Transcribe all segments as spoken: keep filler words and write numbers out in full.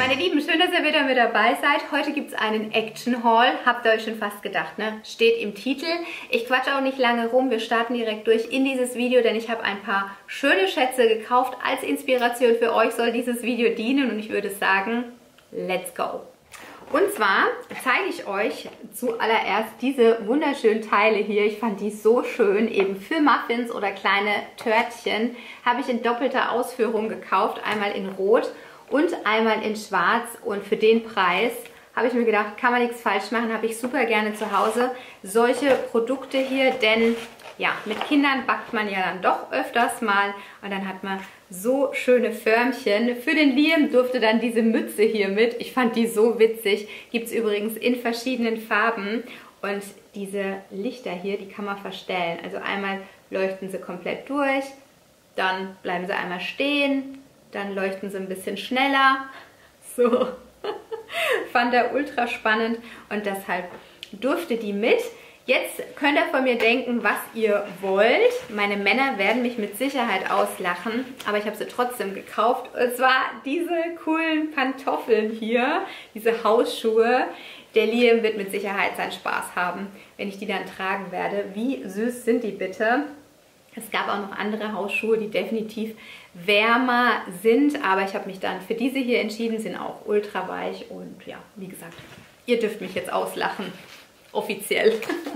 Meine Lieben, schön, dass ihr wieder mit dabei seid. Heute gibt es einen Action-Haul. Habt ihr euch schon fast gedacht, ne? Steht im Titel. Ich quatsche auch nicht lange rum. Wir starten direkt durch in dieses Video, denn ich habe ein paar schöne Schätze gekauft. Als Inspiration für euch soll dieses Video dienen und ich würde sagen, let's go! Und zwar zeige ich euch zuallererst diese wunderschönen Teile hier. Ich fand die so schön, eben für Muffins oder kleine Törtchen. Habe ich in doppelter Ausführung gekauft, einmal in Rot und einmal in Schwarz. Und für den Preis habe ich mir gedacht, kann man nichts falsch machen, habe ich super gerne zu Hause solche Produkte hier, denn ja, mit Kindern backt man ja dann doch öfters mal und dann hat man so schöne Förmchen. Für den Liam durfte dann diese Mütze hier mit. Ich fand die so witzig. Gibt es übrigens in verschiedenen Farben. Und diese Lichter hier, die kann man verstellen. Also einmal leuchten sie komplett durch, dann bleiben sie einmal stehen, dann leuchten sie ein bisschen schneller. So, fand er ultra spannend und deshalb durfte die mit. Jetzt könnt ihr von mir denken, was ihr wollt. Meine Männer werden mich mit Sicherheit auslachen, aber ich habe sie trotzdem gekauft. Und zwar diese coolen Pantoffeln hier, diese Hausschuhe. Der Liam wird mit Sicherheit seinen Spaß haben, wenn ich die dann tragen werde. Wie süß sind die bitte? Es gab auch noch andere Hausschuhe, die definitiv wärmer sind, aber ich habe mich dann für diese hier entschieden, sind auch ultra weich und ja, wie gesagt, ihr dürft mich jetzt auslachen. Offiziell.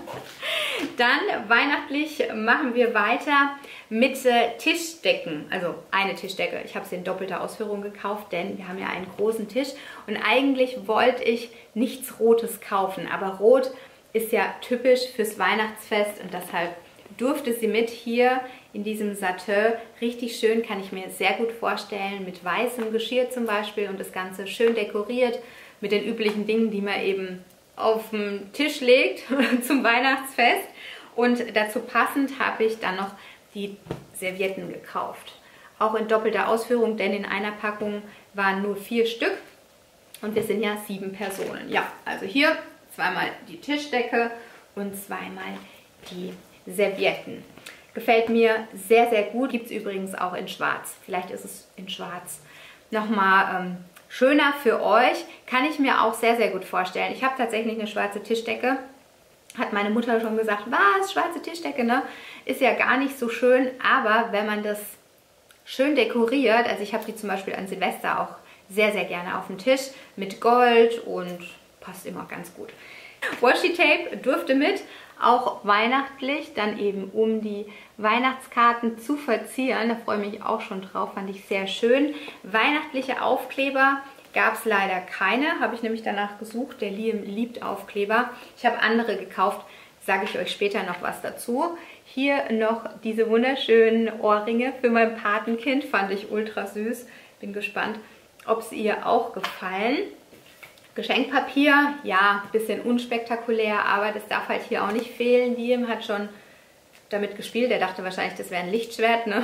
Dann weihnachtlich machen wir weiter mit äh, Tischdecken. Also eine Tischdecke. Ich habe sie in doppelter Ausführung gekauft, denn wir haben ja einen großen Tisch. Und eigentlich wollte ich nichts Rotes kaufen. Aber Rot ist ja typisch fürs Weihnachtsfest und deshalb durfte sie mit hier in diesem Satin. Richtig schön, kann ich mir sehr gut vorstellen. Mit weißem Geschirr zum Beispiel und das Ganze schön dekoriert mit den üblichen Dingen, die man eben auf den Tisch legt zum Weihnachtsfest. Und dazu passend habe ich dann noch die Servietten gekauft. Auch in doppelter Ausführung, denn in einer Packung waren nur vier Stück und wir sind ja sieben Personen. Ja, also hier zweimal die Tischdecke und zweimal die Servietten. Gefällt mir sehr, sehr gut. Gibt es übrigens auch in Schwarz. Vielleicht ist es in Schwarz nochmal ähm, schöner für euch, kann ich mir auch sehr, sehr gut vorstellen. Ich habe tatsächlich eine schwarze Tischdecke. Hat meine Mutter schon gesagt, was, schwarze Tischdecke, ne? Ist ja gar nicht so schön, aber wenn man das schön dekoriert, also ich habe die zum Beispiel an Silvester auch sehr, sehr gerne auf dem Tisch mit Gold und passt immer ganz gut. Washi-Tape durfte mit, auch weihnachtlich, dann eben um die Weihnachtskarten zu verzieren. Da freue ich mich auch schon drauf, fand ich sehr schön. Weihnachtliche Aufkleber gab es leider keine, habe ich nämlich danach gesucht. Der Liam liebt Aufkleber. Ich habe andere gekauft, sage ich euch später noch was dazu. Hier noch diese wunderschönen Ohrringe für mein Patenkind, fand ich ultra süß. Bin gespannt, ob es ihr auch gefallen. Geschenkpapier, ja, ein bisschen unspektakulär, aber das darf halt hier auch nicht fehlen. Liam hat schon damit gespielt, er dachte wahrscheinlich, das wäre ein Lichtschwert, ne?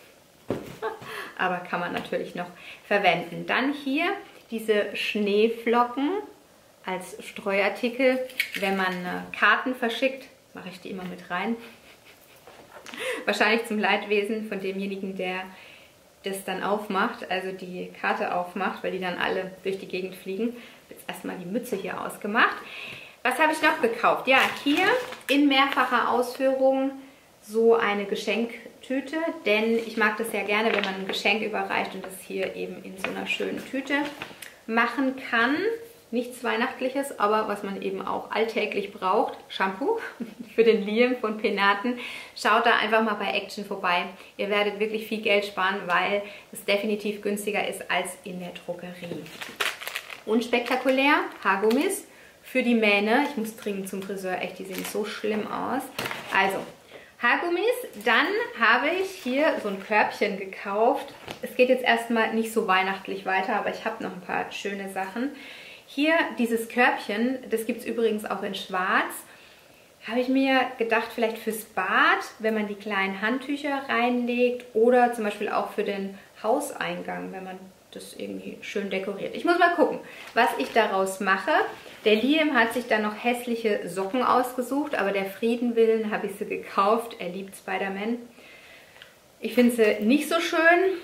Aber kann man natürlich noch verwenden. Dann hier diese Schneeflocken als Streuartikel, wenn man Karten verschickt, mache ich die immer mit rein. Wahrscheinlich zum Leidwesen von demjenigen, der das dann aufmacht, also die Karte aufmacht, weil die dann alle durch die Gegend fliegen. Jetzt erstmal die Mütze hier ausgemacht. Was habe ich noch gekauft? Ja, hier in mehrfacher Ausführung so eine Geschenktüte, denn ich mag das ja gerne, wenn man ein Geschenk überreicht und das hier eben in so einer schönen Tüte machen kann. Nichts Weihnachtliches, aber was man eben auch alltäglich braucht. Shampoo für den Liam von Penaten. Schaut da einfach mal bei Action vorbei. Ihr werdet wirklich viel Geld sparen, weil es definitiv günstiger ist als in der Drogerie. Unspektakulär, Haargummis für die Mähne. Ich muss dringend zum Friseur, echt, die sehen so schlimm aus. Also, Haargummis. Dann habe ich hier so ein Körbchen gekauft. Es geht jetzt erstmal nicht so weihnachtlich weiter, aber ich habe noch ein paar schöne Sachen. Hier dieses Körbchen, das gibt es übrigens auch in Schwarz, habe ich mir gedacht, vielleicht fürs Bad, wenn man die kleinen Handtücher reinlegt oder zum Beispiel auch für den Hauseingang, wenn man das irgendwie schön dekoriert. Ich muss mal gucken, was ich daraus mache. Der Liam hat sich dann noch hässliche Socken ausgesucht, aber der Frieden willen habe ich sie gekauft. Er liebt Spider-Man. Ich finde sie nicht so schön.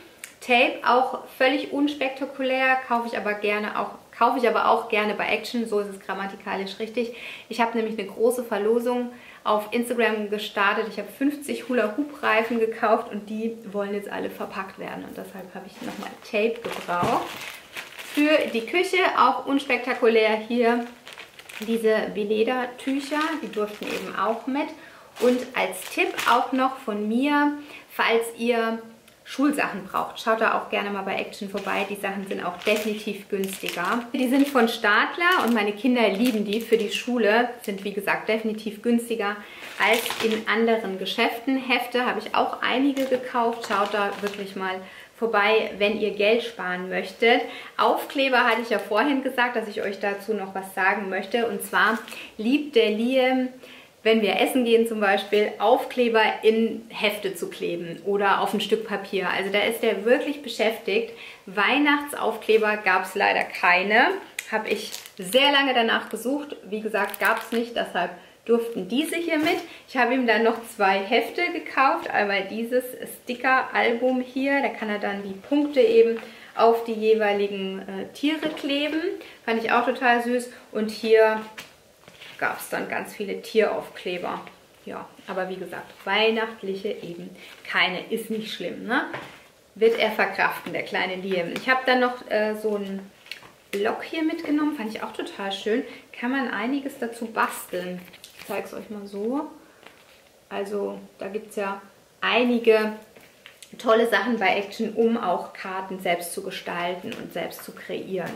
Tape, auch völlig unspektakulär, kaufe ich aber gerne auch, kaufe ich aber auch gerne bei Action, so ist es grammatikalisch richtig. Ich habe nämlich eine große Verlosung auf Instagram gestartet. Ich habe fünfzig Hula-Hoop-Reifen gekauft und die wollen jetzt alle verpackt werden und deshalb habe ich nochmal Tape gebraucht. Für die Küche auch unspektakulär hier diese Veleda-Tücher, die durften eben auch mit. Und als Tipp auch noch von mir, falls ihr Schulsachen braucht, schaut da auch gerne mal bei Action vorbei. Die Sachen sind auch definitiv günstiger. Die sind von Stadler und meine Kinder lieben die für die Schule. Sind wie gesagt definitiv günstiger als in anderen Geschäften. Hefte habe ich auch einige gekauft. Schaut da wirklich mal vorbei, wenn ihr Geld sparen möchtet. Aufkleber hatte ich ja vorhin gesagt, dass ich euch dazu noch was sagen möchte. Und zwar liebt der Liam, wenn wir essen gehen zum Beispiel, Aufkleber in Hefte zu kleben oder auf ein Stück Papier. Also da ist er wirklich beschäftigt. Weihnachtsaufkleber gab es leider keine. Habe ich sehr lange danach gesucht. Wie gesagt, gab es nicht, deshalb durften diese hier mit. Ich habe ihm dann noch zwei Hefte gekauft. Einmal dieses Sticker-Album hier. Da kann er dann die Punkte eben auf die jeweiligen äh, Tiere kleben. Fand ich auch total süß. Und hier gab es dann ganz viele Tieraufkleber. Ja, aber wie gesagt, weihnachtliche eben keine. Ist nicht schlimm, ne? Wird er verkraften, der kleine Liam. Ich habe dann noch äh, so einen Block hier mitgenommen. Fand ich auch total schön. Kann man einiges dazu basteln. Ich zeige es euch mal so. Also da gibt es ja einige tolle Sachen bei Action, um auch Karten selbst zu gestalten und selbst zu kreieren.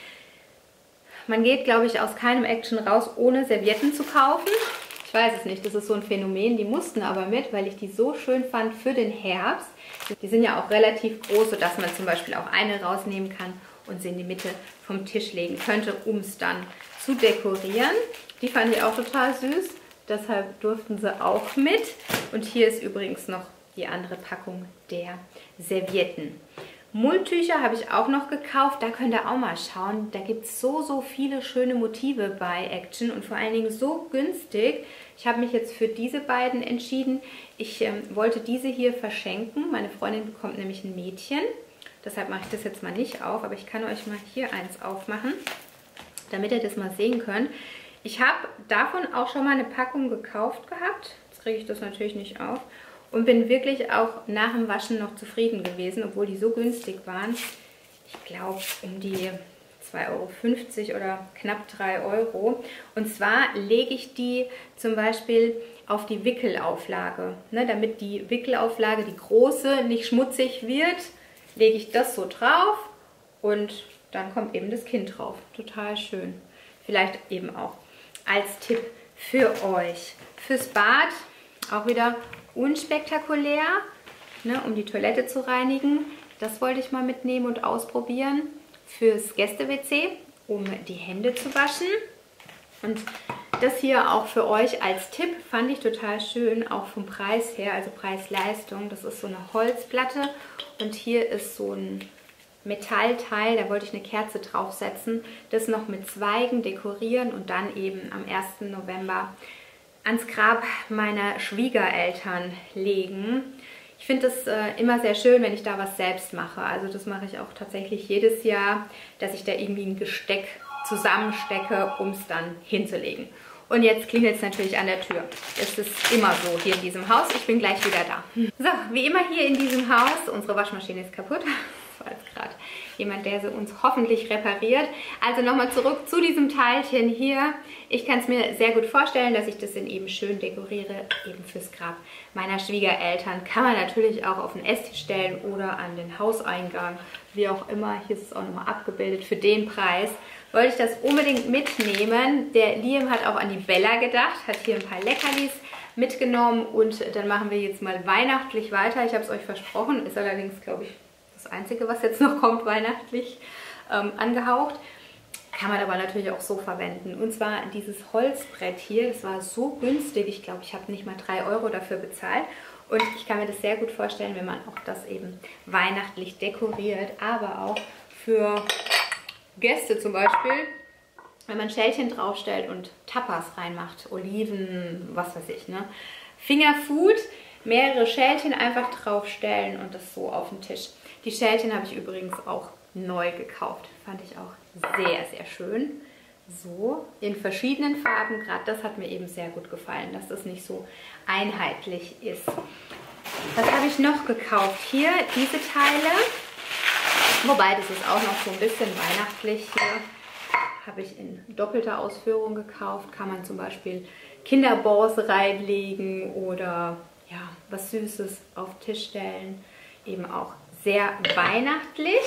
Man geht, glaube ich, aus keinem Action raus, ohne Servietten zu kaufen. Ich weiß es nicht, das ist so ein Phänomen. Die mussten aber mit, weil ich die so schön fand für den Herbst. Die sind ja auch relativ groß, sodass man zum Beispiel auch eine rausnehmen kann und sie in die Mitte vom Tisch legen könnte, um es dann zu dekorieren. Die fand ich auch total süß, deshalb durften sie auch mit. Und hier ist übrigens noch die andere Packung der Servietten. Mulltücher habe ich auch noch gekauft, da könnt ihr auch mal schauen. Da gibt es so, so viele schöne Motive bei Action und vor allen Dingen so günstig. Ich habe mich jetzt für diese beiden entschieden. Ich ähm, wollte diese hier verschenken. Meine Freundin bekommt nämlich ein Mädchen. Deshalb mache ich das jetzt mal nicht auf, aber ich kann euch mal hier eins aufmachen, damit ihr das mal sehen könnt. Ich habe davon auch schon mal eine Packung gekauft gehabt. Jetzt kriege ich das natürlich nicht auf. Und bin wirklich auch nach dem Waschen noch zufrieden gewesen, obwohl die so günstig waren. Ich glaube um die zwei Euro fünfzig oder knapp drei Euro. Und zwar lege ich die zum Beispiel auf die Wickelauflage. Ne, damit die Wickelauflage, die große, nicht schmutzig wird, lege ich das so drauf und dann kommt eben das Kind drauf. Total schön. Vielleicht eben auch als Tipp für euch. Fürs Bad auch wieder unspektakulär, ne, um die Toilette zu reinigen. Das wollte ich mal mitnehmen und ausprobieren. Fürs Gäste-W C, um die Hände zu waschen. Und das hier auch für euch als Tipp fand ich total schön, auch vom Preis her, also Preis-Leistung. Das ist so eine Holzplatte und hier ist so ein Metallteil, da wollte ich eine Kerze draufsetzen, das noch mit Zweigen dekorieren und dann eben am ersten November ans Grab meiner Schwiegereltern legen. Ich finde es äh, immer sehr schön, wenn ich da was selbst mache. Also das mache ich auch tatsächlich jedes Jahr, dass ich da irgendwie ein Gesteck zusammenstecke, um es dann hinzulegen. Und jetzt klingelt es natürlich an der Tür. Es ist immer so hier in diesem Haus. Ich bin gleich wieder da. So, wie immer hier in diesem Haus. Unsere Waschmaschine ist kaputt. Das war jetzt gerade jemand, der sie uns hoffentlich repariert. Also nochmal zurück zu diesem Teilchen hier. Ich kann es mir sehr gut vorstellen, dass ich das in eben schön dekoriere, eben fürs Grab meiner Schwiegereltern. Kann man natürlich auch auf den Esstisch stellen oder an den Hauseingang, wie auch immer. Hier ist es auch nochmal abgebildet für den Preis. Wollte ich das unbedingt mitnehmen. Der Liam hat auch an die Bella gedacht, hat hier ein paar Leckerlis mitgenommen und dann machen wir jetzt mal weihnachtlich weiter. Ich habe es euch versprochen, ist allerdings, glaube ich, das Einzige, was jetzt noch kommt, weihnachtlich ähm, angehaucht. Kann man aber natürlich auch so verwenden. Und zwar dieses Holzbrett hier, das war so günstig. Ich glaube, ich habe nicht mal drei Euro dafür bezahlt. Und ich kann mir das sehr gut vorstellen, wenn man auch das eben weihnachtlich dekoriert. Aber auch für Gäste zum Beispiel, wenn man Schälchen draufstellt und Tapas reinmacht. Oliven, was weiß ich, ne? Fingerfood. mehrere Schälchen einfach draufstellen und das so auf den Tisch. Die Schälchen habe ich übrigens auch neu gekauft. Fand ich auch sehr, sehr schön. So, in verschiedenen Farben. Gerade das hat mir eben sehr gut gefallen, dass das nicht so einheitlich ist. Was habe ich noch gekauft? Hier diese Teile. Wobei, das ist auch noch so ein bisschen weihnachtlich hier. Habe ich in doppelter Ausführung gekauft. Kann man zum Beispiel Kinderballs reinlegen oder ja, was Süßes auf den Tisch stellen. Eben auch sehr weihnachtlich.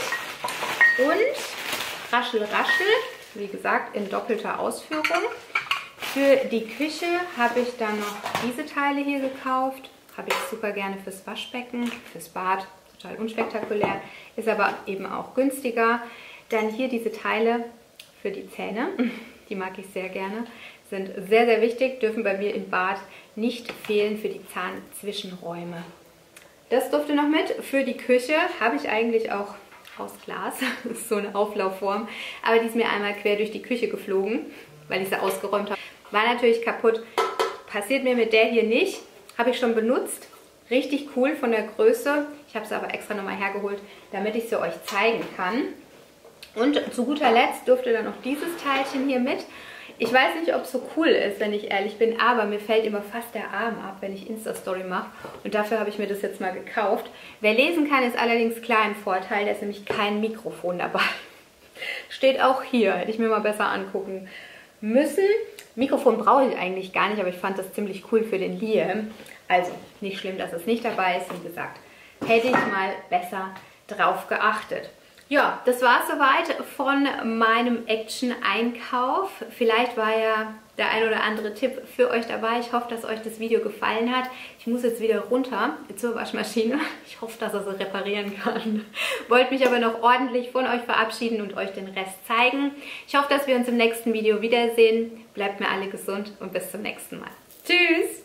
Und Raschel Raschel, wie gesagt, in doppelter Ausführung. Für die Küche habe ich dann noch diese Teile hier gekauft. Habe ich super gerne fürs Waschbecken, fürs Bad. Total unspektakulär, ist aber eben auch günstiger. Dann hier diese Teile für die Zähne, die mag ich sehr gerne, sind sehr, sehr wichtig, dürfen bei mir im Bad nicht fehlen für die Zahnzwischenräume. Das durfte noch mit. Für die Küche habe ich eigentlich auch aus Glas, das ist so eine Auflaufform, aber die ist mir einmal quer durch die Küche geflogen, weil ich sie ausgeräumt habe. War natürlich kaputt, passiert mir mit der hier nicht, habe ich schon benutzt. Richtig cool von der Größe. Ich habe sie aber extra nochmal hergeholt, damit ich sie euch zeigen kann. Und zu guter Letzt durfte dann noch dieses Teilchen hier mit. Ich weiß nicht, ob es so cool ist, wenn ich ehrlich bin, aber mir fällt immer fast der Arm ab, wenn ich Insta-Story mache. Und dafür habe ich mir das jetzt mal gekauft. Wer lesen kann, ist allerdings klar ein Vorteil. Da ist nämlich kein Mikrofon dabei. Steht auch hier. Hätte ich mir mal besser angucken müssen. Mikrofon brauche ich eigentlich gar nicht, aber ich fand das ziemlich cool für den Liam. Also nicht schlimm, dass es nicht dabei ist. Wie gesagt, hätte ich mal besser drauf geachtet. Ja, das war es soweit von meinem Action-Einkauf. Vielleicht war ja der ein oder andere Tipp für euch dabei. Ich hoffe, dass euch das Video gefallen hat. Ich muss jetzt wieder runter zur Waschmaschine. Ich hoffe, dass er sie reparieren kann. Wollte mich aber noch ordentlich von euch verabschieden und euch den Rest zeigen. Ich hoffe, dass wir uns im nächsten Video wiedersehen. Bleibt mir alle gesund und bis zum nächsten Mal. Tschüss!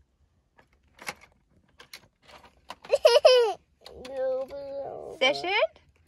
Sehr schön.